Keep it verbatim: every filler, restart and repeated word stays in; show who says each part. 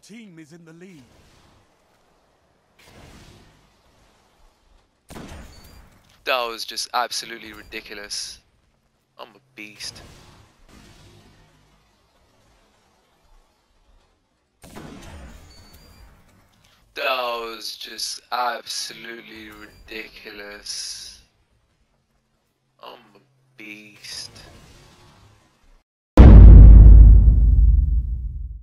Speaker 1: team is in the lead.
Speaker 2: That was just absolutely ridiculous. I'm a beast. That was just absolutely ridiculous. I'm a beast.